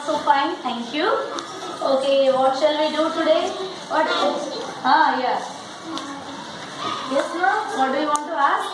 also fine. Thank you. Okay, what shall we do today? What? Yeah. Yes, ma'am. What do you want to ask?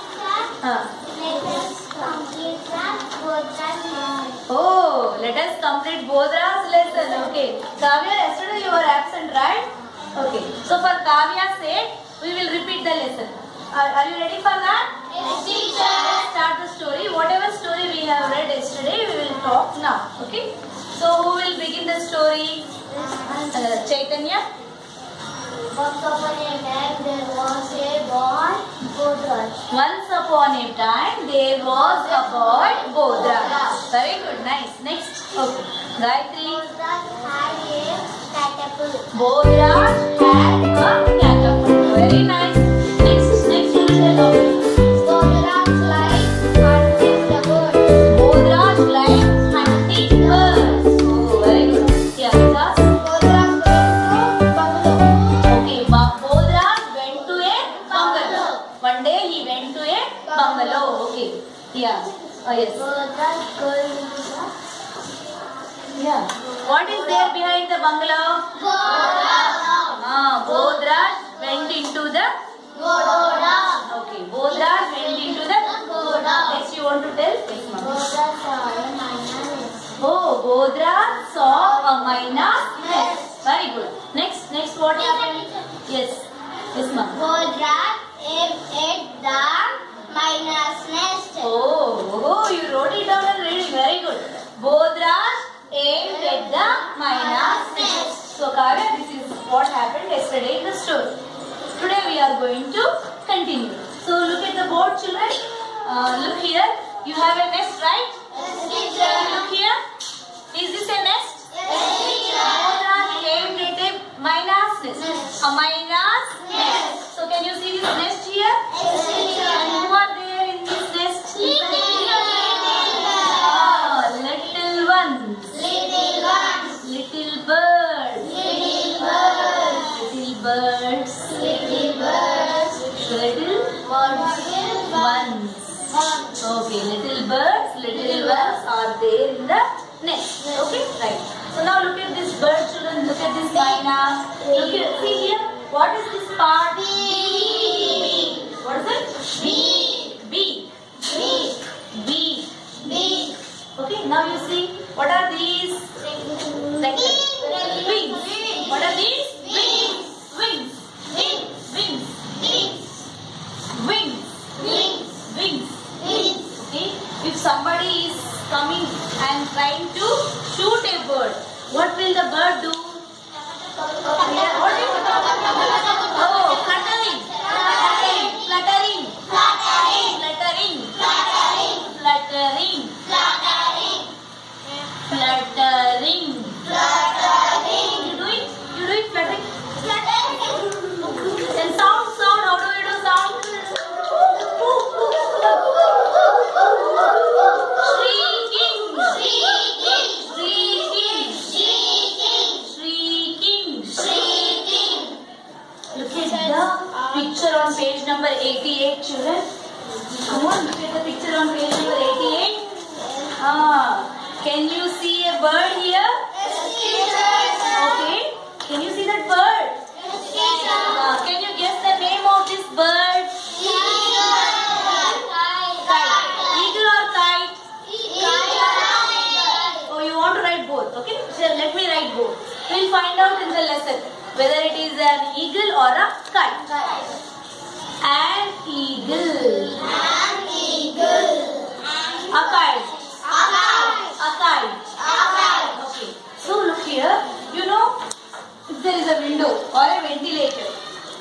Oh, let us complete Bodra's lesson. Okay. Kavya, yesterday you were absent, right? Okay. So for Kavya's sake, we will repeat the lesson. Are you ready for that? Yes, teacher. Let's start the story. Whatever story we have read yesterday, we will talk now. Okay. So who will begin the story? Chaitanya. Once upon a time there was a boy, Bodraj. Once upon a time there was a boy, Bodraj. Very good, nice. Next. Okay. Gayatri. Bodraj had a catapult. Bodraj had a catapult. Very nice. Next you will tell us. Bodraj likes hunting the birds. Bodraj likes hunting birds. Oh, very good. Yeah, Vikas. Bodraj went to bungalow. Okay, Bodraj went to a bungalow. One day he went to a bungalow. Okay. Yeah. Oh, yes. Bodraj going to Yeah. What is there behind the bungalow? Bodraj went into the Bodraj. Okay, Bodraj went into the Next you want to tell? Yes, ma'am. Bodraj saw a myna's nest. Oh, Bodraj saw a myna's nest. Very good. Next what happened? Yes. Yes, ma'am. Bodraj ate the myna's nest. Oh, you wrote it down and read it. Very good. Bodraj aimed at the myna's nest. So, Kavya, this is what happened yesterday in the story. Today we are going to continue. So, look at the board, children. Look here. You have a nest, right? Yes, teacher. Look here. Is this a nest? Yes, teacher. Bodraj aimed at a myna's nest. Nest. A myna's Nest. So, can you see this nest here? Yes, teacher. And who are there in this nest? Little Little ones. Little ones. Little birds. Little birds. Little birds. Little birds. Little ones. Okay, little birds, little ones are there in the nest. Okay, right. So now look at this bird, children. Look at this myna. Look here. See here. What is this part? Bee. What is it? Bee. Bee. Bee. Bee. Bee. Okay, now you see. What are these? Like wings. What are these? Wings. Wings. Wings. Wings. Wings. Wings. Wings. Wings. Wings. Okay. If somebody is coming and trying to shoot a bird, what will the bird do? Yeah, what is it? Oh, fluttering. Fluttering. Fluttering. Fluttering. Fluttering. Fluttering. Fluttering. Fluttering. You do it? You do it fluttering? Then sound. How do you do sound? Shrieking. Look at the picture on page number 88, children. Come on, look at the picture on page number 88. Can you see a bird here? Okay. Can you see that bird? Can you guess the name of this bird? Kite. Eagle or kite? Oh, you want to write both. Okay. So let me write both. We will find out in the lesson whether it is an eagle or a kite. An eagle. A kite. A kite. Okay. So look here. You know, if there is a window or a ventilator.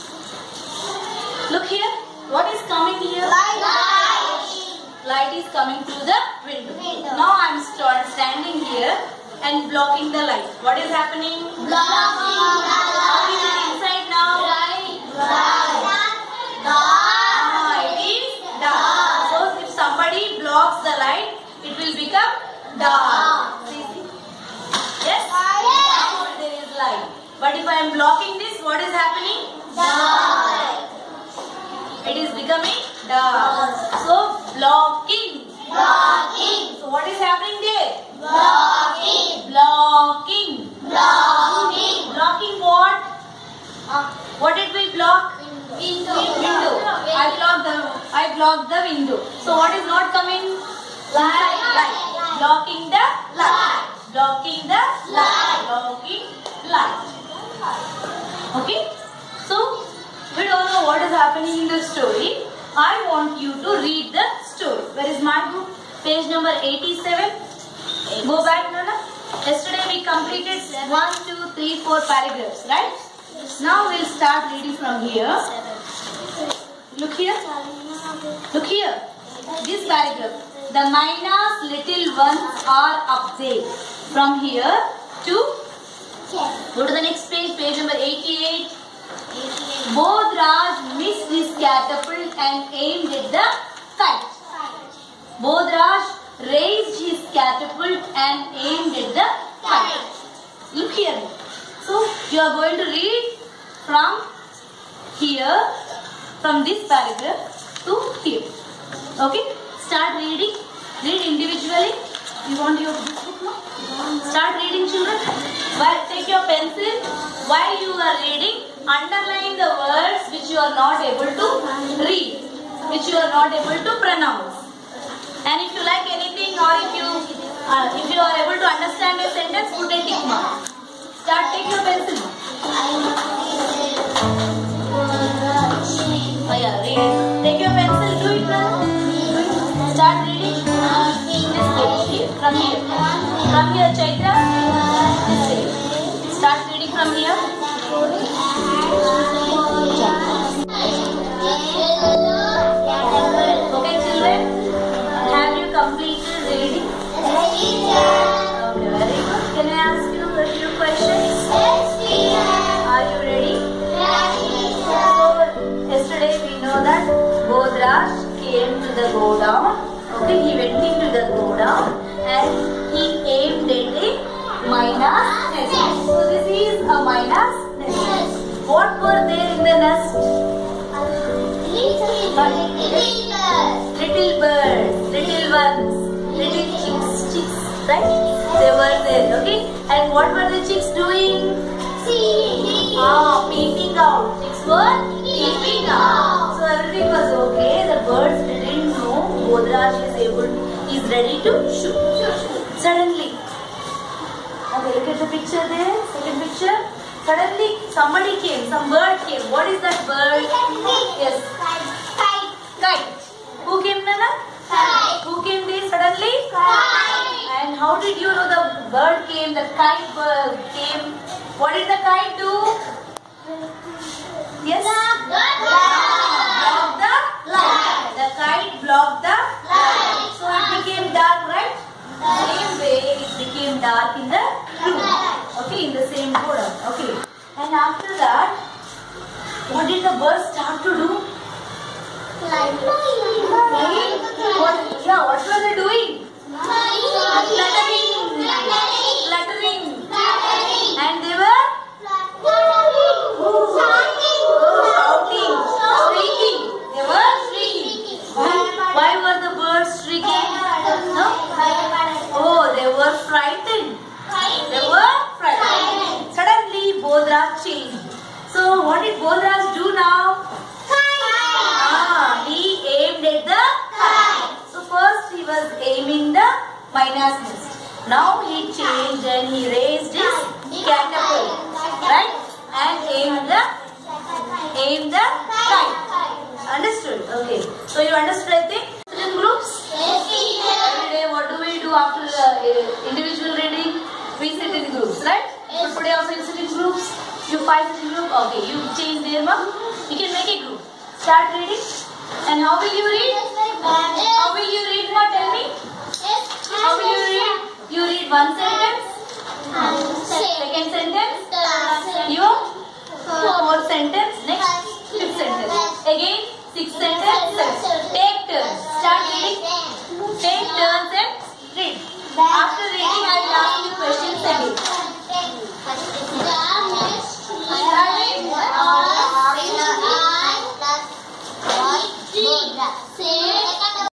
Look here. What is coming here? Light is coming through the window. Now I am standing here and blocking the light. What is happening? How is it inside now? It is dark. So if somebody blocks the light, it will become dark. See? Yes? There is light. But if I am blocking this, what is happening? Dark. It is becoming dark. So blocking. Blocking. So what is happening there? Blocking. Blocking. block the window. So what is not coming? Light. Blocking the light. Blocking the light. Blocking light. Okay. So we don't know what is happening in the story. I want you to read the story. Where is my book? Page number 87. Go back, Nana. Yesterday we completed 1, 2, 3, 4 paragraphs, right? Now we'll start reading from here. Look here. Look here. This paragraph. The Mina's little ones are up there. From here to go to the next page. Page number 88. Bodhraj missed his catapult and aimed at the kite. Bodhraj raised his catapult and aimed at the kite. Look here. So you are going to read from here, from this paragraph to here. Okay? Start reading. Read individually. You want your this book now? Start reading, children. Well, take your pencil. While you are reading, underline the words which you are not able to read, which you are not able to pronounce. And if you like anything, or if you are able to understand a sentence, put a tick mark. Start. Take your pencil. Oh yeah, read it. Take your pencil. Do it now. Start reading. This page. From here. From here, Chaitra. This page. Start reading from here. Okay, children. Have you completed reading? Okay, very good. Can I ask you a few questions? Are you ready? So, yesterday we know that Bodhraj came to the godown. Okay, he went into the godown and he aimed at a Mina's nest. So, this is a Mina's nest. What were there in the nest? Little birds, little ones, little chicks, right? They were there, okay? And what were the chicks doing? Peeping out. Chicks were peeping out. So everything was okay. The birds didn't know Bodhraj is ready to shoot. Suddenly, okay, look at the picture there. Second picture. Suddenly, somebody came. Some bird came. What is that bird? Yes. Kite. Who came, Nana? Kite. Who came there suddenly? Kite. And how did you know the bird came? The kite bird came. What did the kite do? Yes? Block the light. The kite blocked the light. So it became dark, right? Same way it became dark in the room. Okay, in the same border. Okay. And after that, what did the bird start to do? What were they doing? Fluttering. And they were shouting, shrieking. They were shrieking. Why were the birds shrieking? No? Oh, they were frightened. They were frightened. Suddenly, Bodhraj changed. So, what did Bodhraj do now? He aimed at the kite. So, first he was aiming the Mina's nest. Now, he changed and he raised his catapult. Right? And aimed the kite. Understood? Okay. So, you understood, I think? In groups? Every day, what do we do after individual reading? We sit in groups, right? So today also you sit in groups. You 5 sit in group. Okay, you change their mark. You can make a group. Start reading. And how will you read? How will you read, ma? Tell me. How will you read? You read one sentence. Second sentence. Your fourth sentence. Next, fifth sentence. Again, sixth sentence. Take turns. Start reading. Take turns and read. After reading, I will ask you questions again. Say